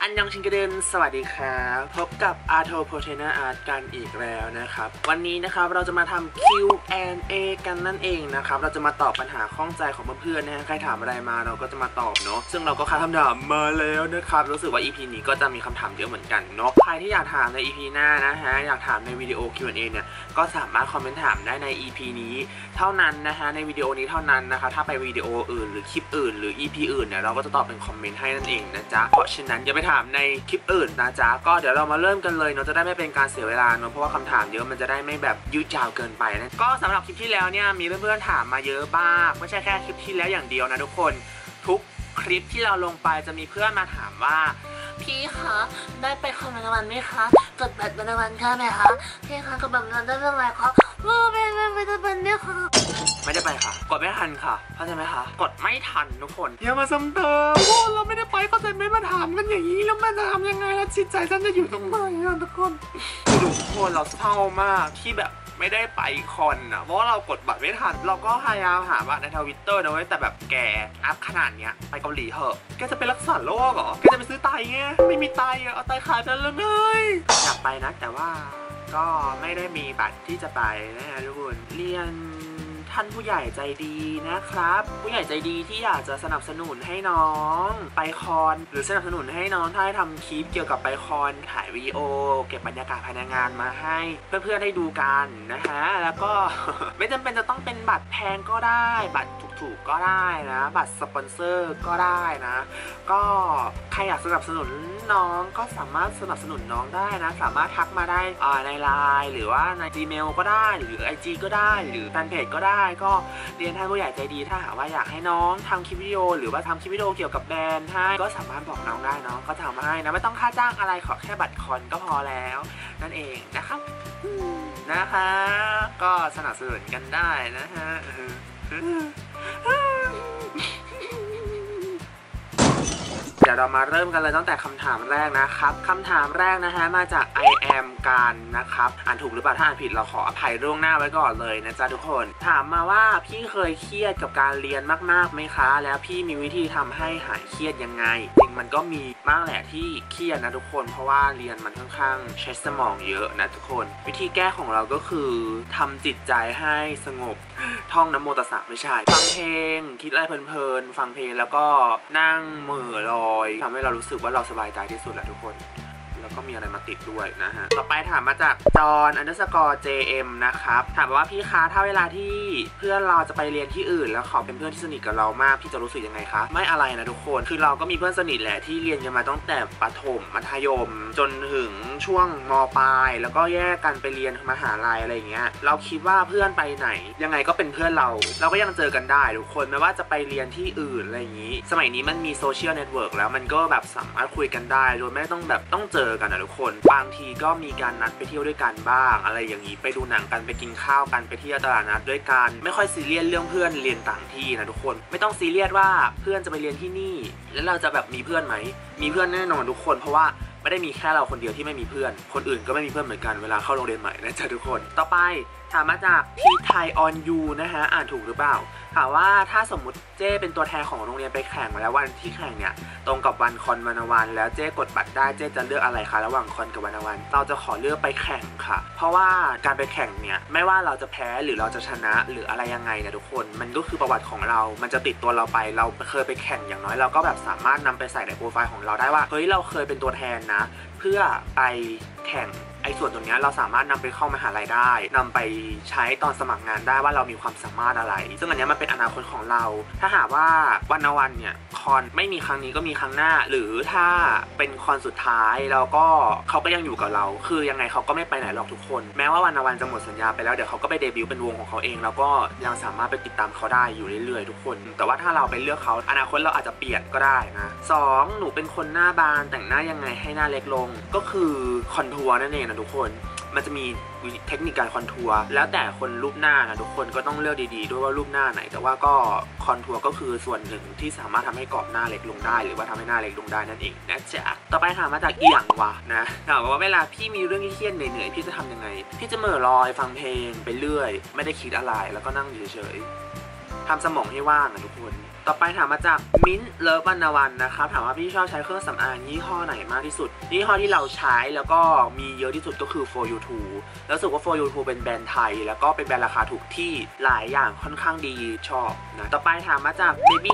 อันยองชิงกระเด็นสวัสดีครับพบกับอาร์โทโพเทนาอาร์ตกันอีกแล้วนะครับวันนี้นะครับเราจะมาทำ Q&A กันนั่นเองนะครับเราจะมาตอบปัญหาข้องใจของเพื่อนๆนะฮะใครถามอะไรมาเราก็จะมาตอบเนาะซึ่งเราก็คัดคำถามมาแล้วนะครับรู้สึกว่า EP นี้ก็จะมีคำถามเยอะเหมือนกันเนาะใครที่อยากถามใน EP หน้านะฮะอยากถามในวิดีโอ Q&A เนี่ยก็สามารถคอมเมนต์ถามได้ใน EP นี้เท่านั้นนะฮะในวิดีโอนี้เท่านั้นนะคะถ้าไปวิดีโออื่นหรือคลิปอื่นหรือ EP อื่นเนี่ยเราก็จะตอบเป็นคอมเมนต์ให้นั่นเองนะจ๊ะเพราะฉะนั้นอย่าไปถามในคลิปอื่นนะจ๊ะก็เดี๋ยวเรามาเริ่มกันเลยเนาะจะได้ไม่เป็นการเสียเวลาเนาะเพราะว่าคำถามเยอะมันจะได้ไม่แบบยืดยาวเกินไปนะก็สำหรับคลิปที่แล้วเนี่ยมีเพื่อนๆถามมาเยอะมากไม่ใช่แค่คลิปที่แล้วอย่างเดียวนะทุกคนทุกคลิปที่เราลงไปจะมีเพื่อนมาถามว่าพี่คะได้ไปคอมรางวัลไหมคะกดบัตรรางวัลค่ะไหมคะพี่คะกดบัตรรางวัลได้เท่าไหร่คะไม่ได้เนี่ยค่ะไม่ได้ไปค่ะกดไม่ทันค่ะเข้าใจไหมคะกดไม่ทันทุกคนอย่ามาซ้ำเติมโอ้เราไม่ได้ไปเข้าใจไหมมาถามกันอย่างนี้แล้วมันจะทำยังไงแล้วจิตใจฉันจะอยู่ตรงไหนทุกคนทุกคนเราเศร้ามากที่แบบไม่ได้ไปคอนอ่ะเพราะว่าเรากดบัตรไม่ทันเราก็พยายามหาบัตรในTwitterนะเว้ยแต่แบบแกอัพขนาดเนี้ยไปเกาหลีเถอะแกจะไปรักษาโรคเหรอแกจะไปซื้อไตไงไม่มีไตอ่ะเอาไตขายไปแล้วเลยอยากไปนะแต่ว่าก็ไม่ได้มีบัตรที่จะไปนะฮะทุกคนเรียนท่านผู้ใหญ่ใจดีนะครับผู้ใหญ่ใจดีที่อยากจะสนับสนุนให้น้องไปคอนหรือสนับสนุนให้น้องถ้าทำคลิปเกี่ยวกับไปคอนถ่ายวิดีโอเก็บบรรยากาศภายในงานมาให้เพื่อนๆได้ดูกันนะฮะแล้วก็ ไม่จำเป็นจะต้องเป็นบัตรแพงก็ได้บัตรถูกๆก็ได้นะบัตรสปอนเซอร์ก็ได้นะก็ใครอยากสนับสนุนน้องก็สามารถสนับสนุนน้องได้นะสามารถทักมาได้ในไลน์หรือว่าใน Gmail ก็ได้หรือ IG ก็ได้หรือแฟนเพจก็ได้ก็เรียนท่านผู้ใหญ่ใจดีถ้าหากว่าอยากให้น้องทำคลิปวิดีโอหรือว่าทำคลิปวิดีโอเกี่ยวกับแบรนด์ให้ก็สามารถบอกน้องได้น้องก็ทำให้นะไม่ต้องค่าจ้างอะไรขอแค่บัตรคอนก็พอแล้วนั่นเองนะครับนะคะก็สนับสนุนกันได้นะฮะเดี๋ยวเรามาเริ่มกันเลยตั้งแต่คำถามแรกนะครับคำถามแรกนะฮะมาจาก I am การนะครับอ่านถูกหรือเปล่าถ้าอ่านผิดเราขออภัยล่วงหน้าไว้ก่อนเลยนะจ๊ะทุกคนถามมาว่าพี่เคยเครียดกับการเรียนมากๆไหมคะแล้วพี่มีวิธีทำให้หายเครียดยังไงจริงมันก็มีมากแหละที่เครียดนะทุกคนเพราะว่าเรียนมันค่อนข้างใช้สมองเยอะนะทุกคนวิธีแก้ของเราก็คือทำจิตใจให้สงบท่องนะโมตัสสะไม่ใช่ฟังเพลงคิดอะไรเพลินๆฟังเพลงแล้วก็นั่งเหม่อลอยทำให้เรารู้สึกว่าเราสบายใจที่สุดแหละทุกคนแล้วก็มีอะไรมาติดด้วยนะฮะต่อไปถามมาจากจอน _JM นะครับถามว่าพี่คะถ้าเวลาที่เพื่อนเราจะไปเรียนที่อื่นแล้วเขาเป็นเพื่อนที่สนิทกับเรามากพี่จะรู้สึกยังไงคะไม่อะไรนะทุกคนคือเราก็มีเพื่อนสนิทแหละที่เรียนกันมาตั้งแต่ประถมมัธยมจนถึงช่วงม.ปลายแล้วก็แยกกันไปเรียนมหาลัยอะไรอย่างเงี้ยเราคิดว่าเพื่อนไปไหนยังไงก็เป็นเพื่อนเราก็ยังเจอกันได้ทุกคนไม่ว่าจะไปเรียนที่อื่นอะไรอย่างงี้สมัยนี้มันมีโซเชียลเน็ตเวิร์กแล้วมันก็แบบสามารถคุยกันได้โดยไม่ต้องแบบต้องเจอกันนะทุกคนบางทีก็มีการนัดไปเที่ยวด้วยกันบ้างอะไรอย่างนี้ไปดูหนังกันไปกินข้าวกันไปเที่ยวตลาดนัดด้วยกันไม่ค่อยซีเรียสเรื่องเพื่อนเรียนต่างที่นะทุกคนไม่ต้องซีเรียสว่าเพื่อนจะไปเรียนที่นี่แล้วเราจะแบบมีเพื่อนไหมมีเพื่อนแน่นอนทุกคนเพราะว่าไม่ได้มีแค่เราคนเดียวที่ไม่มีเพื่อนคนอื่นก็ไม่มีเพื่อนเหมือนกันเวลาเข้าโรงเรียนใหม่นะจ๊ะทุกคนต่อไปถามมาจากทีไทยออนยูนะฮะอ่านถูกหรือเปล่าถามว่าถ้าสมมุติเจ้เป็นตัวแทนของโรงเรียนไปแข่งแล้ววันที่แข่งเนี่ยตรงกับวันคอนวันวันแล้วเจ้กดบัตรได้เจ้จะเลือกอะไรคะระหว่างคอนกับวันวันเราจะขอเลือกไปแข่งค่ะเพราะว่าการไปแข่งเนี่ยไม่ว่าเราจะแพ้หรือเราจะชนะหรืออะไรยังไงนะทุกคนมันก็คือประวัติของเรามันจะติดตัวเราไปเราเคยไปแข่งอย่างน้อยเราก็แบบสามารถนำไปใส่ในโปรไฟล์ของเราได้ว่าเฮ้ยเราเคยเป็นตัวแทนนะเพื่อไปแข่งส่วนตรงนี้เราสามารถนำไปเข้ามหาลัยได้นำไปใช้ตอนสมัครงานได้ว่าเรามีความสามารถอะไรซึ่งอันนี้มันเป็นอนาคตของเราถ้าหากว่าวันเนี่ยคอนไม่มีครั้งนี้ก็มีครั้งหน้าหรือถ้าเป็นคอนสุดท้ายเราก็เขาก็ยังอยู่กับเราคือยังไงเขาก็ไม่ไปไหนหรอกทุกคนแม้ว่าวันจะหมดสัญญาไปแล้วเดี๋ยวเขาก็ไปเดบิวต์เป็นวงของเขาเองแล้วก็ยังสามารถไปติดตามเขาได้อยู่เรื่อยๆทุกคนแต่ว่าถ้าเราไปเลือกเขาอนาคตเราอาจจะเปลี่ยนก็ได้นะ2หนูเป็นคนหน้าบานแต่งหน้ายังไงให้หน้าเล็กลงก็คือคอนทัวร์นั่นเองนะทุกคนมันจะมีเทคนิคการคอนทัวร์แล้วแต่คนรูปหน้านะทุกคนก็ต้องเลือกดีๆด้วยว่ารูปหน้าไหนแต่ว่าก็คอนทัวร์ก็คือส่วนหนึ่งที่สามารถทำให้กรอบหน้าเล็กลงได้หรือว่าทำให้หน้าเล็กลงได้นั่นเองนะจ๊ะต่อไปถามมาจากอีหยังวะนะถามว่าเวลาพี่มีเรื่องเครียดเหนื่อยๆพี่จะทำยังไงพี่จะเหม่อลอยฟังเพลงไปเรื่อยไม่ได้คิดอะไรแล้วก็นั่งอยู่เฉยทำสมองให้ว่างนะทุกคนต่อไปถามมาจากมิ้นท์เลิฟวรรณวรรณนะครับถามว่าพี่ชอบใช้เครื่องสำอางยี่ห้อไหนมากที่สุดยี่ห้อที่เราใช้แล้วก็มีเยอะที่สุดก็คือ For You To แล้วรู้สึกว่า For You To เป็นแบรนด์ไทยแล้วก็เป็นแบรนด์ราคาถูกที่หลายอย่างค่อนข้างดีชอบนะต่อไปถามมาจาก Baby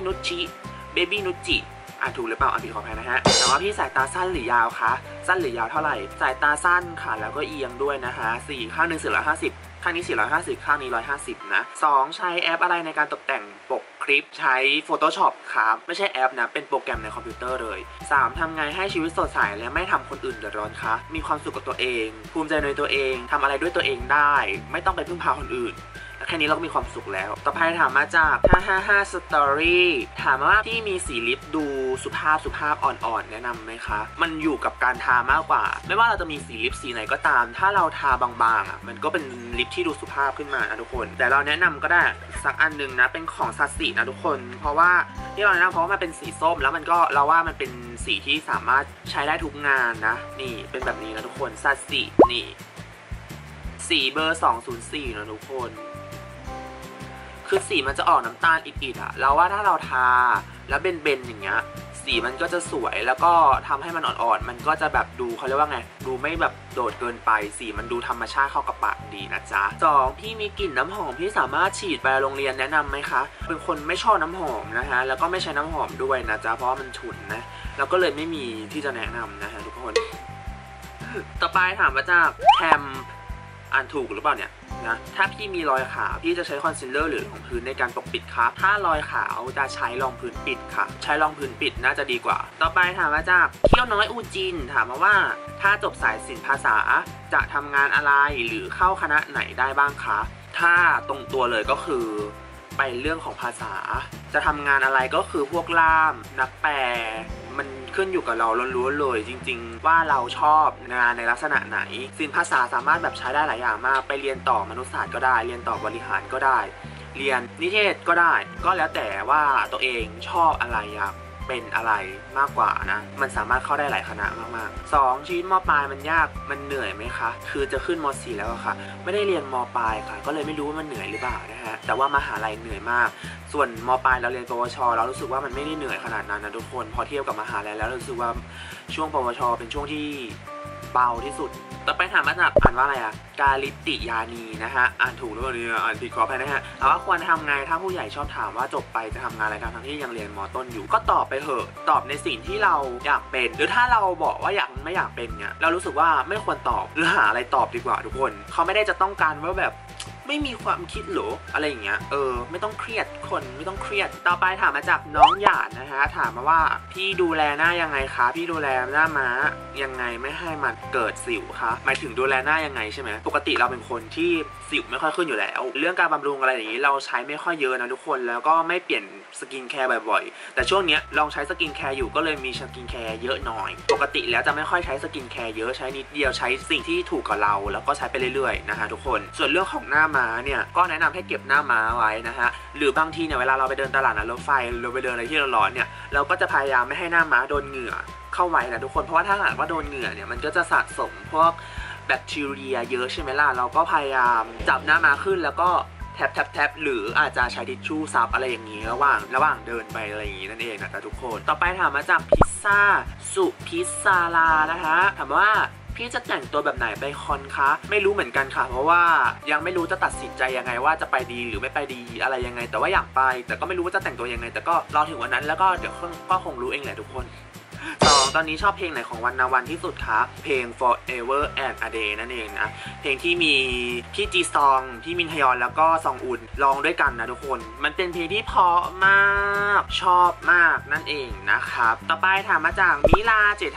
Nucci อ่านถูกหรือเปล่าอ่านผิดขออภัยนะฮะแต่ว่าพี่สายตาสั้นหรือยาวคะสั้นหรือยาวเท่าไหร่สายตาสั้นค่ะแล้วก็เอียงด้วยนะคะ4ข้างหนึ่ง450ข้างนี้450ข้างนี้150นะ2ใช้แอปอะไรในการตกแต่งปกคลิปใช้ Photoshop ครับไม่ใช่แอปนะเป็นโปรแกรมในคอมพิวเตอร์เลย3ทำไงให้ชีวิตสดใสและไม่ทำคนอื่นเดือดร้อนคะมีความสุขกับตัวเองภูมิใจในตัวเองทำอะไรด้วยตัวเองได้ไม่ต้องไปพึ่งพาคนอื่นแค่นี้เราก็มีความสุขแล้วต่อไปถามมาจาก555 Story ถามว่าที่มีสีลิปดูสุภาพอ่อนๆแนะนำไหมคะมันอยู่กับการทามากกว่าไม่ว่าเราจะมีสีลิปสีไหนก็ตามถ้าเราทาบางๆมันก็เป็นลิปที่ดูสุภาพขึ้นมานะทุกคนแต่เราแนะนำก็ได้สักอันนึงนะเป็นของซัสสินะทุกคนเพราะว่าที่เราแนะนำเพราะว่ามันเป็นสีส้มแล้วมันก็เราว่ามันเป็นสีที่สามารถใช้ได้ทุกงานนะนี่เป็นแบบนี้นะทุกคนซัสสินี่สีเบอร์204นะทุกคนคือสีมันจะออกน้ำตาลอิดๆอะแล้วว่าถ้าเราทาแล้วเบนๆอย่างเงี้ยสีมันก็จะสวยแล้วก็ทำให้มันอ่อนๆมันก็จะแบบดูเขาเรียกว่าไงดูไม่แบบโดดเกินไปสีมันดูธรรมชาติเข้ากับปากดีนะจ๊ะ2พี่มีกลิ่นน้ำหอมพี่สามารถฉีดไปโรงเรียนแนะนำไหมคะเป็นคนไม่ชอบน้ำหอมนะฮะแล้วก็ไม่ใช้น้ำหอมด้วยนะจ๊ะเพราะมันฉุนนะแล้วก็เลยไม่มีที่จะแนะนำนะฮะทุกคนต่อไปถามมาจากแคมอ่านถูกหรือเปล่าเนี่ยนะถ้าพี่มีรอยขาวพี่จะใช้คอนซีลเลอร์หรือรองพื้นในการปกปิดครับถ้ารอยขาวจะใช้รองพื้นปิดค่ะใช้รองพื้นปิดน่าจะดีกว่าต่อไปถามมาจากเขี้ยวน้อยอูจินถามมาว่าถ้าจบสายศิลปภาษาจะทำงานอะไรหรือเข้าคณะไหนได้บ้างคะถ้าตรงตัวเลยก็คือไปเรื่องของภาษาจะทำงานอะไรก็คือพวกล่ามนักแปลมันขึ้นอยู่กับเราล้วนๆเลยจริงๆว่าเราชอบงานในลักษณะไหนศิลปภาษาสามารถแบบใช้ได้หลายอย่างมากไปเรียนต่อมนุษยศาสตร์ก็ได้เรียนต่อบริหารก็ได้เรียนนิเทศก็ได้ก็แล้วแต่ว่าตัวเองชอบอะไรอยากเป็นอะไรมากกว่านะมันสามารถเข้าได้หลายคณะมากๆ2ชีวิตม.ปลายมันยากมันเหนื่อยไหมคะคือจะขึ้นม.4 แล้วค่ะไม่ได้เรียนม.ปลายค่ะก็เลยไม่รู้ว่ามันเหนื่อยหรือเปล่านะฮะแต่ว่ามหาลัยเหนื่อยมากส่วนม.ปลายเราเรียนปวชเรารู้สึกว่ามันไม่ได้เหนื่อยขนาดนั้นนะทุกคนพอเทียบกับมหาลัยแล้วรู้สึกว่าช่วงปวชเป็นช่วงที่เบาที่สุดต่อไปถามมาจากอ่านว่าอะไรอะกาลิติยานีนะฮะอ่านถูกหรือเปล่าเนี่ยอ่านผิดขออภัยนะฮะถามว่าควรทำไงถ้าผู้ใหญ่ชอบถามว่าจบไปจะทำงานอะไรทั้งที่ยังเรียนม.ต้นอยู่ก็ตอบไปเถอะตอบในสิ่งที่เราอยากเป็นหรือถ้าเราบอกว่าไม่อยากเป็นเนี่ยเรารู้สึกว่าไม่ควรตอบหรือหาอะไรตอบดีกว่าทุกคนเขาไม่ได้จะต้องการว่าแบบไม่มีความคิดหรออะไรอย่างเงี้ยไม่ต้องเครียดคนไม่ต้องเครียดต่อไปถามมาจากน้องหยาดนะฮะถามมาว่าพี่ดูแลหน้ายังไงคะพี่ดูแลหน้าม้ายังไงไม่ให้มันเกิดสิวคะหมายถึงดูแลหน้ายังไงใช่ไหมปกติเราเป็นคนที่สิวไม่ค่อยขึ้นอยู่แล้วเรื่องการบำรุงอะไรอย่างนี้เราใช้ไม่ค่อยเยอะนะทุกคนแล้วก็ไม่เปลี่ยนสกินแคร์บ่อยๆแต่ช่วงนี้ลองใช้สกินแคร์อยู่ก็เลยมีสกินแคร์เยอะหน่อยปกติแล้วจะไม่ค่อยใช้สกินแคร์เยอะใช้นิดเดียวใช้สิ่งที่ถูกกับเราแล้วก็ใช้ไปเรื่อยๆนะฮะทุกคนส่วนเรื่องของหน้าม้าเนี่ยก็แนะนำให้เก็บหน้าม้าไว้นะฮะหรือบางทีเนี่ยเวลาเราไปเดินตลาดรถไฟเราไปเดินอะไรที่ร้อนๆเนี่ยเราก็จะพยายามไม่ให้หน้าม้าโดนเหงื่อเข้าไว้นะทุกคนเพราะว่าถ้าหากว่าโดนเหงื่อเนี่ยมันก็จะสะสมพวกแบคทีเรียเยอะใช่ไหมล่ะเราก็พยายามจับหน้าม้าขึ้นแล้วก็แท็บหรืออาจจะใช้ทิชชู่ซับอะไรอย่างนี้ระหว่างเดินไปอะไรอย่างนี้นั่นเองนะทุกคนต่อไปถามมาจากพิซซ่าสุพิซซาลานะคะถามว่าพี่จะแต่งตัวแบบไหนไปคอนคะไม่รู้เหมือนกันค่ะเพราะว่ายังไม่รู้จะตัดสินใจยังไงว่าจะไปดีหรือไม่ไปดีอะไรยังไงแต่ว่าอยากไปแต่ก็ไม่รู้ว่าจะแต่งตัวยังไงแต่ก็รอถึงวันนั้นแล้วก็เดี๋ยวก็คงรู้เองแหละทุกคน2ตอนนี้ชอบเพลงไหนของวรรณวรรณที่สุดคะเพลง Forever and a Day นั่นเองนะเพลงที่มีพี่จีซองพี่มินฮยอนแล้วก็ซองอุนร้องด้วยกันนะทุกคนมันเป็นเพลงที่เพราะมากชอบมากนั่นเองนะครับต่อไปถามมาจากมิลา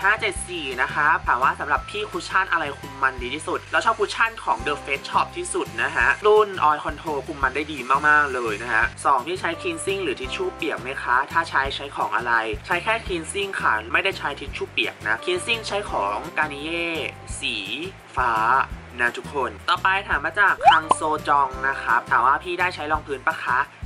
7574นะครับถามว่าสำหรับพี่คุชชั่นอะไรคุมมันดีที่สุดเราชอบคุชชั่นของ The Face Shop ที่สุดนะฮะรุ่น Oil Control คุมมันได้ดีมากๆเลยนะฮะ2ที่ใช้ cleansing หรือทิชชู่เปียกไหมคะถ้าใช้ของอะไรใช้แค่ cleansing ค่ะไม่ได้ใช้ทิชชู่เปียกนะ cleansing ใช้ของกานิเย่สีฟ้านะทุกคนต่อไปถามมาจากคังโซจองนะครับถามว่าพี่ได้ใช้รองพื้นปะคะ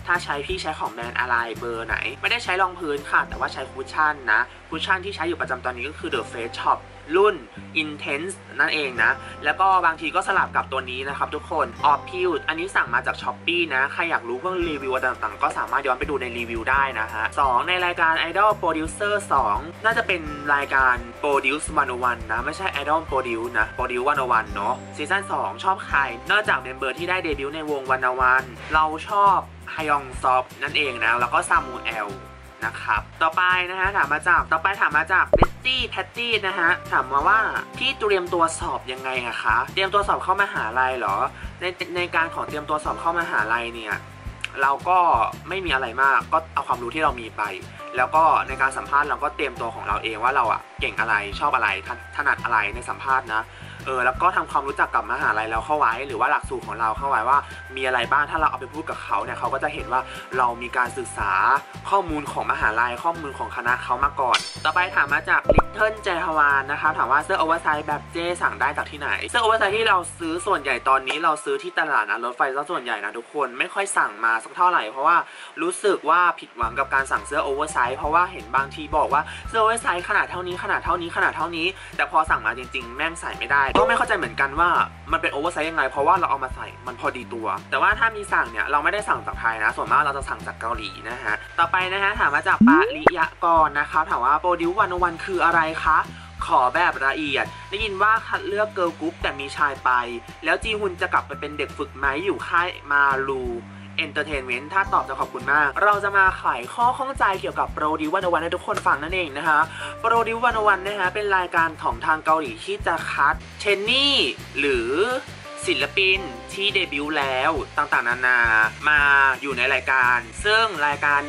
ถ้าใช้พี่ใช้ของแบรนด์อะไรเบอร์ไหนไม่ได้ใช้รองพื้นค่ะแต่ว่าใช้คุชชั่นนะคุชชั่นที่ใช้อยู่ประจำตอนนี้ก็คือ The Face Shop รุ่น Intense นั่นเองนะแล้วก็บางทีก็สลับกับตัวนี้นะครับทุกคน Opil อันนี้สั่งมาจาก Shopee นะใครอยากรู้เรื่องรีวิวต่างๆก็สามารถย้อนไปดูในรีวิวได้นะฮะ2ในรายการ Idol Producer 2น่าจะเป็นรายการ Produce 101นะไม่ใช่ Idol Produce นะ Produce 101เนาะซีซั่น2ชอบใครนอกจากเมมเบอร์ที่ได้เดบิวต์ในวง101เราชอบฮยองซอฟนั่นเองนะแล้วก็ซามูเอลนะครับต่อไปนะฮะถามมาจากเบตตี้แพตตี้นะฮะถามมาว่าพี่เตรียมตัวสอบยังไงอะคะเตรียมตัวสอบเข้ามหาลัยเหรอในการของเตรียมตัวสอบเข้ามหาลัยเนี่ยเราก็ไม่มีอะไรมากก็เอาความรู้ที่เรามีไปแล้วก็ในการสัมภาษณ์เราก็เตรียมตัวของเราเองว่าเราอะเก่งอะไรชอบอะไรถนัดอะไรในสัมภาษณ์นะแล้วก็ทำความรู้จักกับมหาลัยเราเข้าไว้หรือว่าหลักสูตรของเราเข้าไว้ว่ามีอะไรบ้างถ้าเราเอาไปพูดกับเขาเนี่ยเขาก็จะเห็นว่าเรามีการศึกษาข้อมูลของมหาลัยข้อมูลของคณะเขามาก่อนต่อไปถามมาจากลิตเติ้ลเจฮวานนะคะถามว่าเสื้อโอเวอร์ไซส์แบบเจสั่งได้จากที่ไหนเสื้อโอเวอร์ไซส์ที่เราซื้อส่วนใหญ่ตอนนี้เราซื้อที่ตลาดรถไฟซะส่วนใหญ่นะทุกคนไม่ค่อยสั่งมาสักเท่าไหร่เพราะว่ารู้สึกว่าผิดหวังกับการสั่งเสื้อโอเวอร์ไซส์เพราะว่าเห็นบางทีบอกว่าเสื้อโอเวอร์ไซส์ขนาดเท่านี้แต่พอสั่งมาจริงๆแม่งใส่ไม่ได้ก็ไม่เข้าใจเหมือนกันว่ามันเป็นโอเวอร์ไซส์ยังไงเพราะว่าเราเอามาใส่มันพอดีตัวแต่ว่าถ้ามีสั่งเนี่ยเราไม่ได้สั่งจากไทยนะส่วนมากเราจะสั่งจากเกาหลีนะฮะต่อไปนะฮะถามมาจากปาริยะกรนะคะถามว่าโปรดิว101คืออะไรคะขอแบบละเอียดได้ยินว่าคัดเลือกเกิร์ลกรุ๊ปแต่มีชายไปแล้วจีฮุนจะกลับไปเป็นเด็กฝึกไหมอยู่ค่ายมาลูเอนเตอร์เทนเมนต์ถ้าตอบจะขอบคุณมากเราจะมาไขข้อข้องใจเกี่ยวกับโปรดิว101ให้ทุกคนฟังนั่นเองนะคะโปรดิว101นะฮะเป็นรายการของทางเกาหลีที่จะคัดเทรนนี่หรือศิลปินที่เดบิวต์แล้วต่างๆนานามาอยู่ในรายการซึ่งรายการ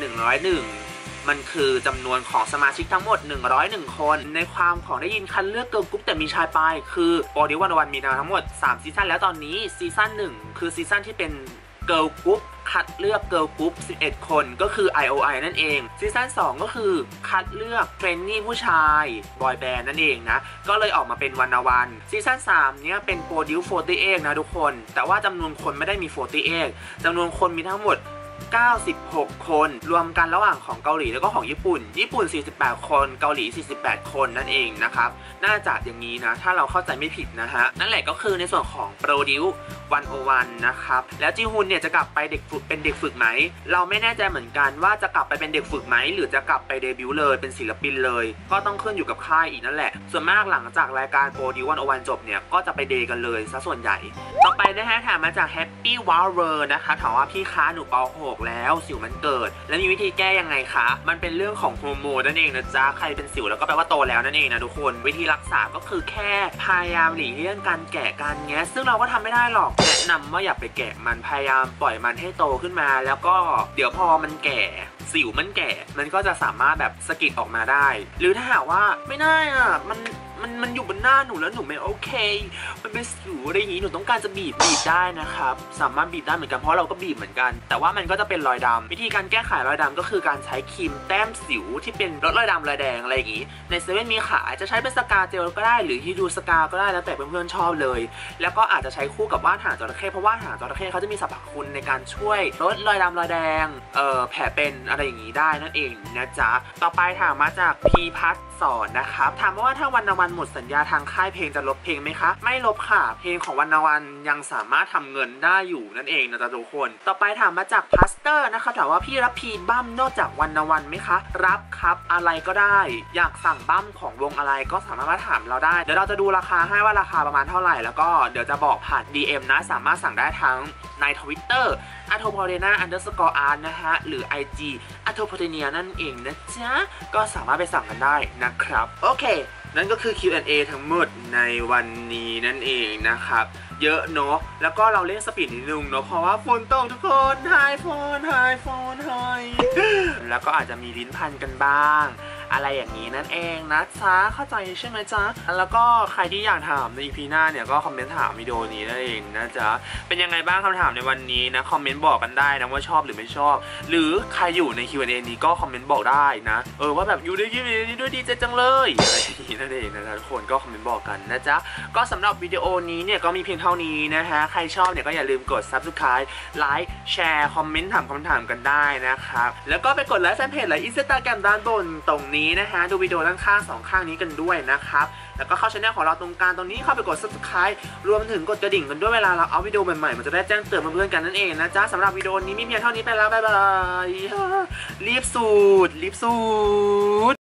101มันคือจำนวนของสมาชิกทั้งหมด101คนในความของได้ยินคัดเลือกเกิร์ลกรุ๊ปแต่มีชายไปคือโปรดิว101มีมาทั้งหมด3ซีซั่นแล้วตอนนี้ซีซั่น1คือซีซั่นที่เป็นเกิร์ลกรุ๊ปคัดเลือกเกิร์ลกรุ๊ป11คนก็คือ IOI นั่นเองซีซั่น2ก็คือคัดเลือกเทรนนี่ผู้ชายบอยแบนด์นั่นเองนะก็เลยออกมาเป็น101ซีซั่น3เนี้ยเป็นโปรดิว48นะทุกคนแต่ว่าจำนวนคนไม่ได้มี48จำนวนคนมีทั้งหมด96คนรวมกันระหว่างของเกาหลีแล้วก็ของญี่ปุ่น48คนเกาหลี48คนนั่นเองนะครับน่าจะอย่างนี้นะถ้าเราเข้าใจไม่ผิดนะฮะนั่นแหละก็คือในส่วนของโปรดิว101นะครับแล้วจีฮุนเนี่ยจะกลับไปเป็นเด็กฝึกไหมเราไม่แน่ใจเหมือนกันว่าจะกลับไปเป็นเด็กฝึกไหมหรือจะกลับไปเดบิวต์เลยเป็นศิลปินเลยก็ต้องขึ้นอยู่กับค่ายอีกนั่นแหละส่วนมากหลังจากรายการโปรดิว101จบเนี่ยก็จะไปเดย์กันเลยซะส่วนใหญ่ต่อไปนะฮะถามมาจาก Happy Warrior นะคะถามว่าพี่คะหนูป.6แล้วสิวมันเกิดแล้วมีวิธีแก้ยังไงคะมันเป็นเรื่องของฮอร์โมนนั่นเองนะจ๊ะใครเป็นสิวแล้วก็แปลว่าโตแล้วนั่นเองนะทุกคนวิธีรักษาก็คือแค่พยายามหลีกเลี่ยงการแกะการแงะซึ่งเราก็ทำไม่ได้หรอกแนะนำว่าอย่าไปแกะมันพยายามปล่อยมันให้โตขึ้นมาแล้วก็เดี๋ยวพอมันแก่สิวมันแก่มันก็จะสามารถแบบสะกิดออกมาได้หรือถ้าหากว่าไม่ได้อ่ะมันอยู่บนหน้าหนูแล้วหนูไม่โอเคมันเป็นสิวอะไรอย่างนี้หนูต้องการจะบีบได้นะครับสามารถบีบได้เหมือนกันเพราะเราก็บีบเหมือนกันแต่ว่ามันก็จะเป็นรอยดำวิธีการแก้ไขรอยดำก็คือการใช้ครีมแต้มสิวที่เป็นลดรอยดำรอยแดงอะไรอย่างนี้ในเซเว่นมีขายจะใช้เป็นสกาเจลก็ได้หรือฮิดูสกาก็ได้แล้วแต่เพื่อนๆชอบเลยแล้วก็อาจจะใช้คู่กับว่านหางจระเข้เพราะว่าหางจระเข้เขาจะมีสรรพคุณในการช่วยลดรอยดำรอยแดงแผลเป็นอะไรอย่างนี้ได้นั่นเองนะจ๊ะต่อไปถามมาจากพีพัฒน์สอนนะครับถามว่าถ้า101หมดสัญญาทางค่ายเพลงจะลบเพลงไหมคะไม่ลบค่ะเพลงของ101ยังสามารถทำเงินได้อยู่นั่นเองนะจ๊ะทุกคนต่อไปถามมาจากพาสเตอร์นะคะถามว่าพี่รับพีบั้มนอกจาก101ไหมคะรับครับอะไรก็ได้อยากสั่งบั้มของวงอะไรก็สามารถมาถามเราได้เดี๋ยวเราจะดูราคาให้ว่าราคาประมาณเท่าไหร่แล้วก็เดี๋ยวจะบอกผ่าน DM นะสามารถสั่งได้ทั้งใน Twitter @atopodena_art นะฮะหรือ IG atopodenia นั่นเองนะจ๊ะก็สามารถไปสั่งกันได้นะครับโอเคนั่นก็คือ Q&A ทั้งหมดในวันนี้นั่นเองนะครับเยอะเนาะแล้วก็เราเล่นสปีดนิดนึงเนาะเพราะว่าฝนตกทุกคนไฮโฟนแล้วก็อาจจะมีลิ้นพันกันบ้างอะไรอย่างนี้นั่นเองนะจ๊ะเข้าใจใช่ไหมจ๊ะแล้วก็ใครที่อยากถามใน EP หน้าเนี่ยก็คอมเมนต์ถามวิดีโอนี้นั่นเองนะจ๊ะเป็นยังไงบ้างคำถามในวันนี้นะคอมเมนต์บอกกันได้นะว่าชอบหรือไม่ชอบหรือใครอยู่ใน Q&A นี้ก็คอมเมนต์บอกได้นะว่าแบบอยู่ใน Q&A นี้ด้วยดีใจจังเลยอะไรอย่างนี้นั่นเองนะทุกคนก็คอมเมนต์บอกกันนะจ๊ะก็สำหรับวิดีโอนี้เนี่ยก็มีเพียงเท่านี้นะฮะใครชอบเนี่ยก็อย่าลืมกด Subscribe ไลค์แชร์คอมเมนต์ถามคำถามกันได้นะครับแล้วก็ไปกดไลค์แฟนเพจและ Instagram ด้านบนตรงนี้นะฮะดูวิดีโอด้านข้าง2ข้างนี้กันด้วยนะครับแล้วก็เข้าช่องของเราตรงกลางตรงนี้เข้าไปกด Subscribe รวมถึงกดกระดิ่งกันด้วยเวลาเราเอาวิดีโอใหม่ๆมันจะได้แจ้งเตือนเพื่อนๆกันนั่นเองนะจ๊ะสำหรับวิดีโอนี้มีเพียงเท่านี้ไปแล้วบ๊ายบายรีบสูด